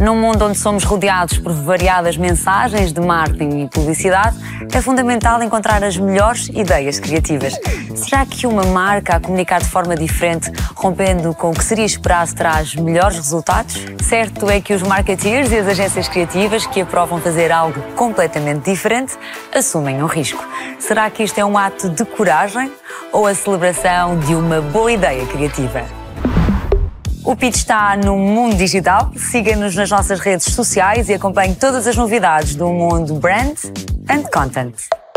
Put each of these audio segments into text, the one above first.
Num mundo onde somos rodeados por variadas mensagens de marketing e publicidade, é fundamental encontrar as melhores ideias criativas. Será que uma marca a comunicar de forma diferente, rompendo com o que seria esperado, traz melhores resultados? Certo é que os marketeers e as agências criativas que aprovam fazer algo completamente diferente assumem um risco. Será que isto é um ato de coragem ou a celebração de uma boa ideia criativa? O Pitch está no mundo digital. Siga-nos nas nossas redes sociais e acompanhe todas as novidades do mundo Brand and Content.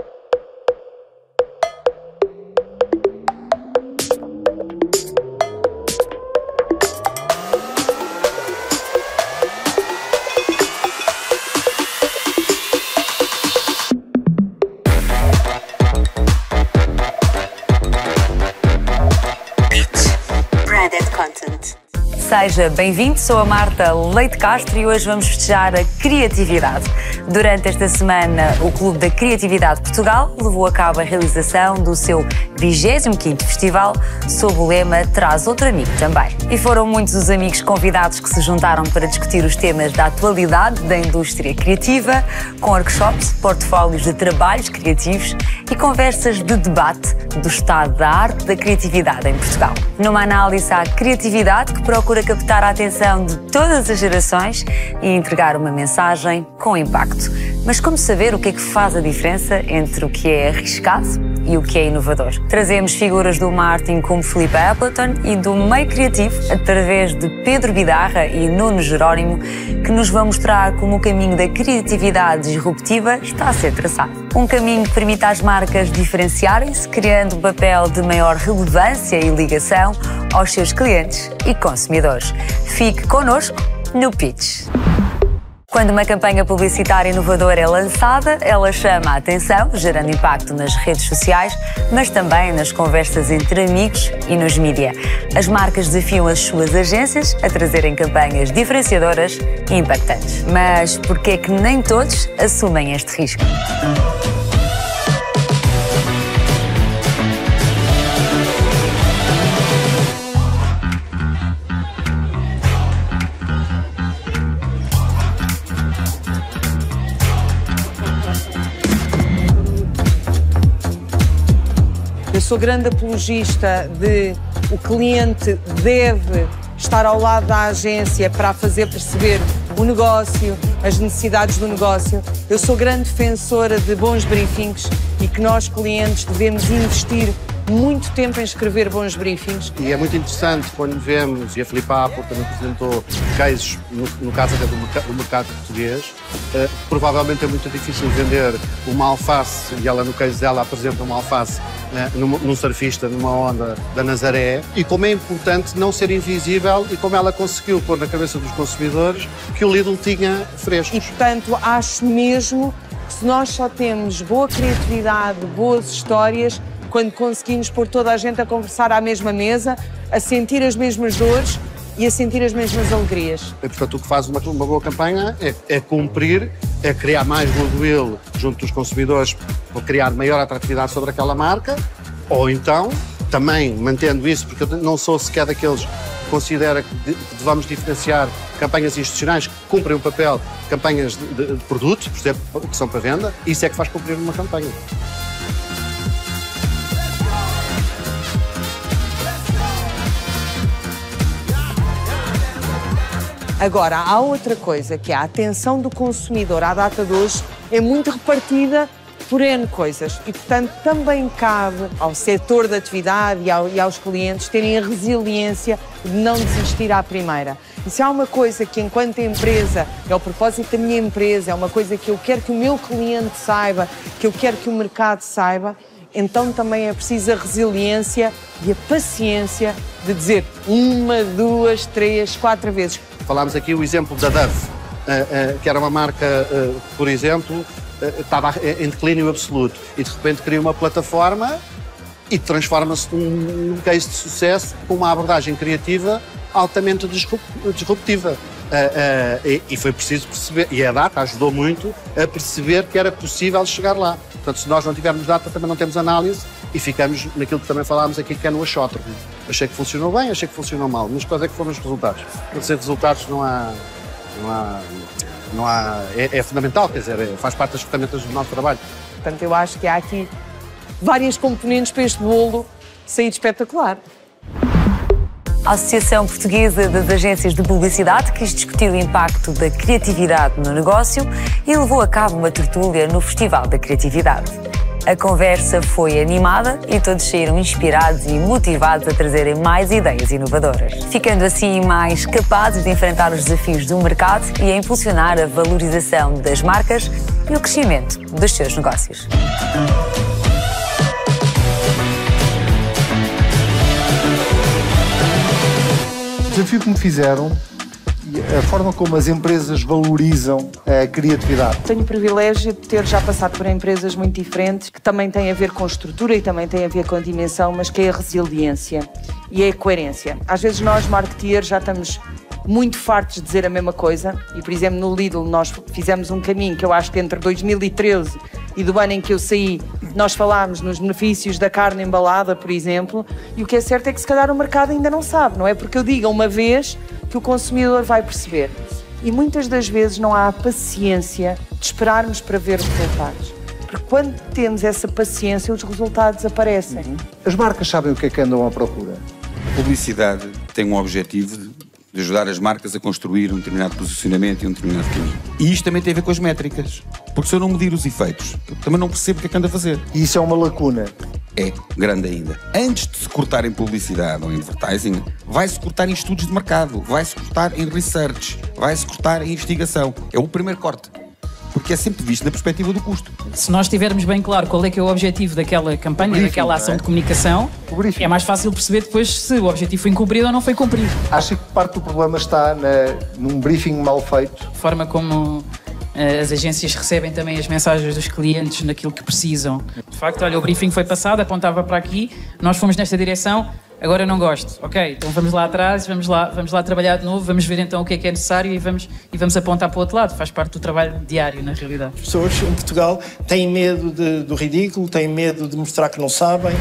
Seja bem-vindo, sou a Marta Leite Castro e hoje vamos festejar a criatividade. Durante esta semana, o Clube da Criatividade de Portugal levou a cabo a realização do seu 25º festival sob o lema Traz Outro Amigo também. E foram muitos os amigos convidados que se juntaram para discutir os temas da atualidade da indústria criativa, com workshops, portfólios de trabalhos criativos e conversas de debate do estado da arte da criatividade em Portugal. Numa análise à criatividade que procura captar a atenção de todas as gerações e entregar uma mensagem com impacto. Mas como saber o que é que faz a diferença entre o que é arriscado e o que é inovador? Trazemos figuras do marketing como Filipe Appleton e do meio criativo através de Pedro Bidarra e Nuno Jerónimo, que nos vão mostrar como o caminho da criatividade disruptiva está a ser traçado. Um caminho que permite às marcas diferenciarem-se, criando um papel de maior relevância e ligação aos seus clientes e consumidores. Fique connosco no Pitch. Quando uma campanha publicitária inovadora é lançada, ela chama a atenção, gerando impacto nas redes sociais, mas também nas conversas entre amigos e nos mídia. As marcas desafiam as suas agências a trazerem campanhas diferenciadoras e impactantes. Mas por que é que nem todos assumem este risco? Eu sou grande apologista de o cliente deve estar ao lado da agência para fazer perceber o negócio, as necessidades do negócio. Eu sou grande defensora de bons briefings e que nós, clientes, devemos investir muito tempo em escrever bons briefings. E é muito interessante quando vemos, e a Filipe Appleton também apresentou cases, no caso até do mercado português, provavelmente é muito difícil vender uma alface, e ela no caso dela apresenta uma alface num surfista, numa onda da Nazaré, e como é importante não ser invisível e como ela conseguiu pôr na cabeça dos consumidores que o Lidl tinha frescos. E, portanto, acho mesmo que se nós só temos boa criatividade, boas histórias, quando conseguimos pôr toda a gente a conversar à mesma mesa, a sentir as mesmas dores e a sentir as mesmas alegrias. E, portanto, o que faz uma boa campanha é cumprir, é criar mais goodwill junto dos consumidores para criar maior atratividade sobre aquela marca, ou então, também mantendo isso, porque eu não sou sequer daqueles que considera que devamos diferenciar campanhas institucionais que cumprem o papel de campanhas de produto, por exemplo, que são para venda, isso é que faz cumprir uma campanha. Agora, há outra coisa, que é a atenção do consumidor à data de hoje é muito repartida por N coisas e, portanto, também cabe ao setor da atividade e aos clientes terem a resiliência de não desistir à primeira. E se há uma coisa que, enquanto empresa, é o propósito da minha empresa, é uma coisa que eu quero que o meu cliente saiba, que eu quero que o mercado saiba, então também é preciso a resiliência e a paciência de dizer 1, 2, 3, 4 vezes. Falámos aqui o exemplo da Dove, que era uma marca, por exemplo, estava em declínio absoluto e de repente cria uma plataforma e transforma-se num case de sucesso com uma abordagem criativa altamente disruptiva. E foi preciso perceber, e a data ajudou muito a perceber que era possível chegar lá. Portanto, se nós não tivermos data, também não temos análise e ficamos naquilo que também falámos aqui, que é no achótropo. Achei que funcionou bem, achei que funcionou mal, mas quais é que foram os resultados? Sem resultados não há É fundamental, quer dizer, faz parte das ferramentas do nosso trabalho. Portanto, eu acho que há aqui várias componentes para este bolo sair espetacular. A Associação Portuguesa das Agências de Publicidade quis discutir o impacto da criatividade no negócio e levou a cabo uma tertúlia no Festival da Criatividade. A conversa foi animada e todos saíram inspirados e motivados a trazerem mais ideias inovadoras, ficando assim mais capazes de enfrentar os desafios do mercado e a impulsionar a valorização das marcas e o crescimento dos seus negócios. O desafio que me fizeram e a forma como as empresas valorizam a criatividade. Tenho o privilégio de ter já passado por empresas muito diferentes, que também têm a ver com estrutura e também têm a ver com a dimensão, mas que é a resiliência e a coerência. Às vezes nós, marketeers, já estamos muito fartos de dizer a mesma coisa e, por exemplo, no Lidl nós fizemos um caminho que eu acho que entre 2013 e do ano em que eu saí, nós falámos nos benefícios da carne embalada, por exemplo, e o que é certo é que se calhar o mercado ainda não sabe, não é porque eu diga uma vez que o consumidor vai perceber. E muitas das vezes não há a paciência de esperarmos para ver os resultados. Porque quando temos essa paciência, os resultados aparecem. As marcas sabem o que é que andam à procura. A publicidade tem um objetivo de ajudar as marcas a construir um determinado posicionamento e um determinado caminho. E isto também tem a ver com as métricas. Porque se eu não medir os efeitos, eu também não percebo o que é que anda a fazer. E isso é uma lacuna. É grande ainda. Antes de se cortar em publicidade ou em advertising, vai-se cortar em estudos de mercado, vai-se cortar em research, vai-se cortar em investigação. É o primeiro corte. Porque é sempre visto na perspectiva do custo. Se nós tivermos bem claro qual é que é o objetivo daquela campanha, daquela ação de comunicação, é mais fácil perceber depois se o objetivo foi cumprido ou não foi cumprido. Acho que parte do problema está num briefing mal feito. A forma como as agências recebem também as mensagens dos clientes naquilo que precisam. De facto, olha, o briefing foi passado, apontava para aqui, nós fomos nesta direção, agora eu não gosto. Ok, então vamos lá atrás, vamos lá trabalhar de novo, vamos ver então o que é necessário e vamos apontar para o outro lado. Faz parte do trabalho diário, na realidade. As pessoas em Portugal têm medo do ridículo, têm medo de mostrar que não sabem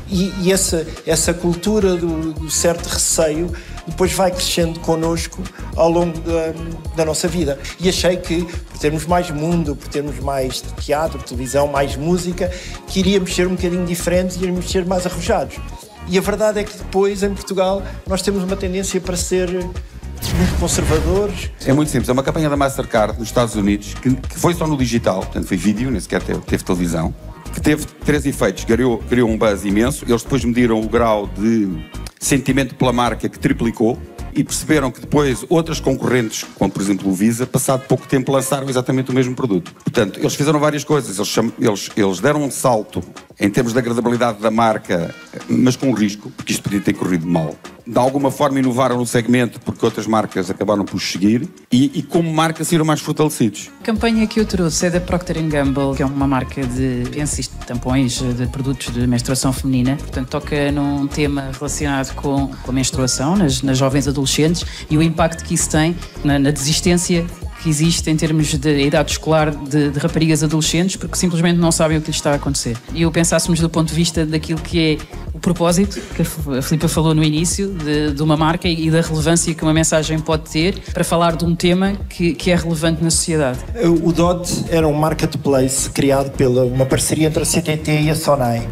e essa cultura do certo receio depois vai crescendo connosco ao longo da nossa vida. E achei que, por termos mais mundo, por termos mais teatro, televisão, mais música, que iríamos ser um bocadinho diferentes e iríamos ser mais arrojados. E a verdade é que depois, em Portugal, nós temos uma tendência para ser muito conservadores. É muito simples. É uma campanha da Mastercard nos Estados Unidos que foi só no digital, portanto foi vídeo, nem sequer teve televisão, que teve 3 efeitos. Criou um buzz imenso. Eles depois mediram o grau de sentimento pela marca que triplicou e perceberam que depois outras concorrentes, como por exemplo o Visa, passado pouco tempo lançaram exatamente o mesmo produto. Portanto, eles fizeram várias coisas. Eles deram um salto em termos da agradabilidade da marca, mas com risco, porque isto podia ter corrido mal. De alguma forma inovaram no segmento, porque outras marcas acabaram por seguir e como marca saíram mais fortalecidos. A campanha que eu trouxe é da Procter & Gamble, que é uma marca de pensos e tampões de produtos de menstruação feminina. Portanto, toca num tema relacionado com a menstruação nas jovens adolescentes e o impacto que isso tem na desistência que existe em termos de idade escolar de raparigas adolescentes, porque simplesmente não sabem o que lhes está a acontecer. E eu pensássemos do ponto de vista daquilo que é o propósito, que a Filipa falou no início, de uma marca e da relevância que uma mensagem pode ter para falar de um tema que é relevante na sociedade. O DOT era um marketplace criado pela uma parceria entre a CTT e a Sonai.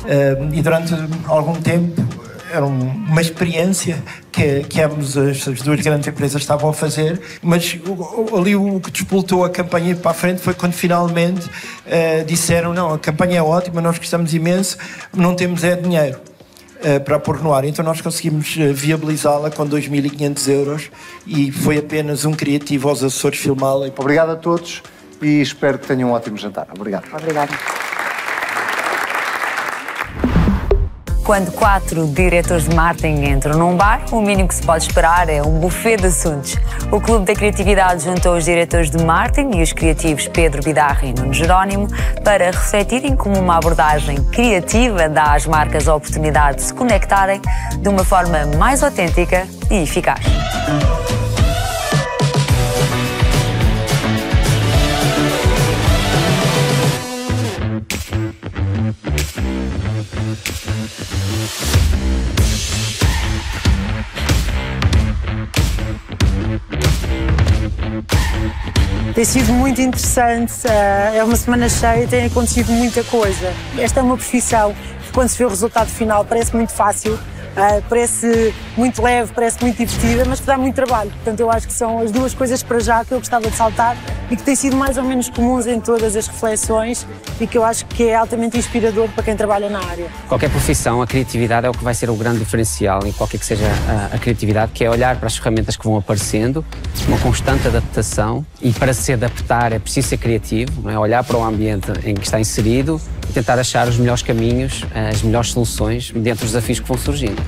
E durante algum tempo era uma experiência que ambos as duas grandes empresas estavam a fazer, mas ali o que despoltou a campanha para a frente foi quando finalmente disseram: não, a campanha é ótima, nós gostamos imenso, não temos dinheiro para pôr no ar. Então nós conseguimos viabilizá-la com 2.500 euros e foi apenas um criativo aos Açores filmá-la. Obrigado a todos e espero que tenham um ótimo jantar. Obrigado. Obrigada. Quando 4 diretores de marketing entram num bar, o mínimo que se pode esperar é um buffet de assuntos. O Clube da Criatividade juntou os diretores de marketing e os criativos Pedro Bidarra e Nuno Jerónimo para refletirem como uma abordagem criativa dá às marcas a oportunidade de se conectarem de uma forma mais autêntica e eficaz. Tem sido muito interessante, é uma semana cheia, tem acontecido muita coisa. Esta é uma profissão que, quando se vê o resultado final, parece muito fácil, parece muito leve, parece muito divertida, mas que dá muito trabalho. Portanto, eu acho que são as duas coisas para já que eu gostava de saltar e que têm sido mais ou menos comuns em todas as reflexões e que eu acho que é altamente inspirador para quem trabalha na área. Qualquer profissão, a criatividade é o que vai ser o grande diferencial em qualquer que seja a criatividade, que é olhar para as ferramentas que vão aparecendo, uma constante adaptação, e para se adaptar é preciso ser criativo, não é? Olhar para o ambiente em que está inserido e tentar achar os melhores caminhos, as melhores soluções mediante os desafios que vão surgindo.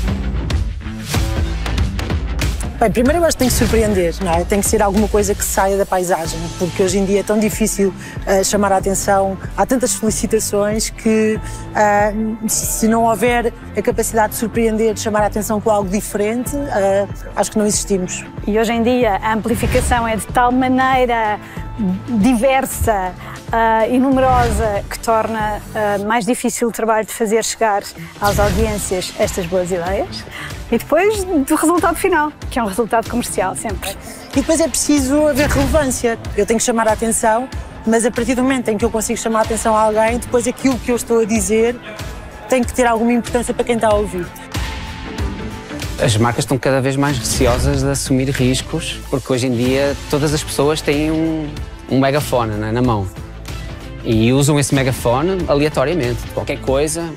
Bem, primeiro eu acho que tem que surpreender, não é? Tem que ser alguma coisa que saia da paisagem, porque hoje em dia é tão difícil chamar a atenção, há tantas solicitações que se não houver a capacidade de surpreender, de chamar a atenção com algo diferente, acho que não existimos. E hoje em dia a amplificação é de tal maneira diversa e numerosa que torna mais difícil o trabalho de fazer chegar às audiências estas boas ideias. E depois do resultado final, que é um resultado comercial sempre. E depois é preciso haver relevância. Eu tenho que chamar a atenção, mas a partir do momento em que eu consigo chamar a atenção a alguém, depois aquilo que eu estou a dizer tem que ter alguma importância para quem está a ouvir. As marcas estão cada vez mais receosas de assumir riscos, porque hoje em dia todas as pessoas têm um megafone, né, na mão. E usam esse megafone aleatoriamente, qualquer coisa.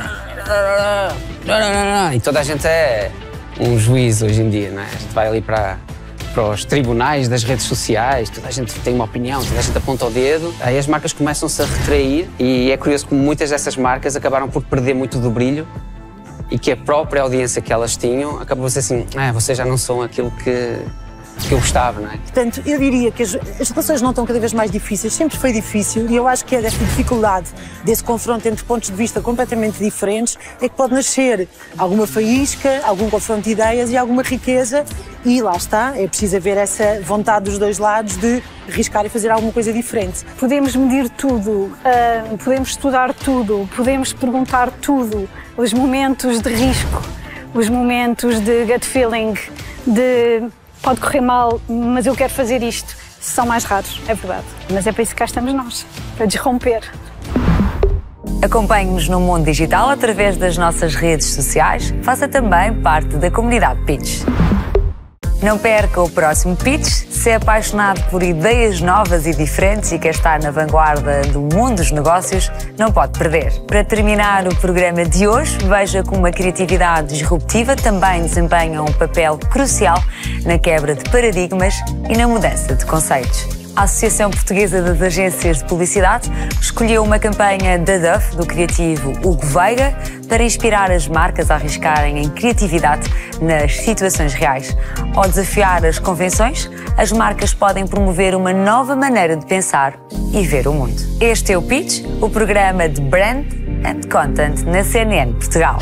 E toda a gente é um juiz hoje em dia, não é? A gente vai ali para os tribunais das redes sociais, toda a gente tem uma opinião, toda a gente aponta o dedo. Aí as marcas começam-se a retrair e é curioso como muitas dessas marcas acabaram por perder muito do brilho e que a própria audiência que elas tinham acabou por ser assim, vocês já não são aquilo que eu gostava, não é? Portanto, eu diria que as relações não estão cada vez mais difíceis, sempre foi difícil, e eu acho que é desta dificuldade, desse confronto entre pontos de vista completamente diferentes, é que pode nascer alguma faísca, algum confronto de ideias e alguma riqueza, e lá está, é preciso haver essa vontade dos dois lados de arriscar e fazer alguma coisa diferente. Podemos medir tudo, podemos estudar tudo, podemos perguntar tudo, os momentos de risco, os momentos de gut feeling, de pode correr mal, mas eu quero fazer isto, são mais raros, é verdade. Mas é para isso que cá estamos nós, para desromper. Acompanhe-nos no mundo digital através das nossas redes sociais. Faça também parte da comunidade Pitch. Não perca o próximo Pitch. Se é apaixonado por ideias novas e diferentes e quer estar na vanguarda do mundo dos negócios, não pode perder. Para terminar o programa de hoje, veja como a criatividade disruptiva também desempenha um papel crucial na quebra de paradigmas e na mudança de conceitos. A Associação Portuguesa das Agências de Publicidade escolheu uma campanha da Dove, do criativo Hugo Veiga, para inspirar as marcas a arriscarem em criatividade nas situações reais. Ao desafiar as convenções, as marcas podem promover uma nova maneira de pensar e ver o mundo. Este é o Pitch, o programa de Brand and Content na CNN Portugal.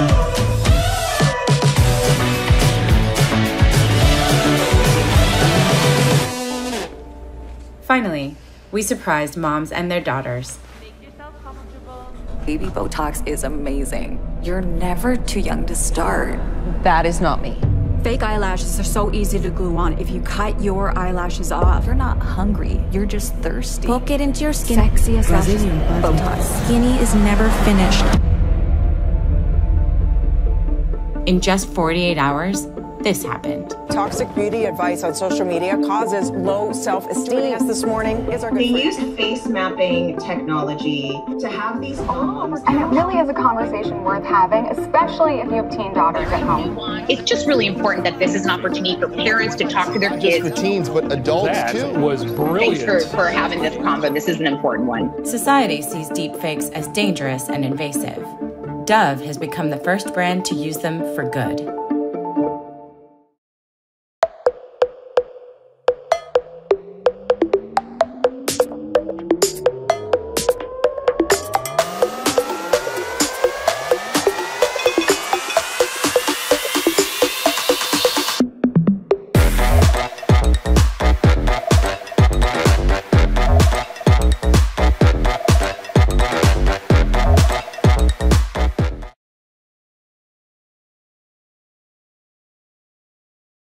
Finally, we surprised moms and their daughters. Baby Botox is amazing. You're never too young to start. That is not me. Fake eyelashes are so easy to glue on. If you cut your eyelashes off, you're not hungry, you're just thirsty. Poke it into your skin. Sexiest lashes. Botox. Skinny is never finished. In just 48 hours, this happened. Toxic beauty advice on social media causes low self-esteem. Joining us this morning is our good friend. They used face mapping technology to have these photos. And it really is a conversation worth having, especially if you have teen daughters at home. It's just really important that this is an opportunity for parents to talk to their kids. Just for teens, but adults too. That was brilliant. Thanks for having this convo. This is an important one. Society sees deepfakes as dangerous and invasive. Dove has become the first brand to use them for good.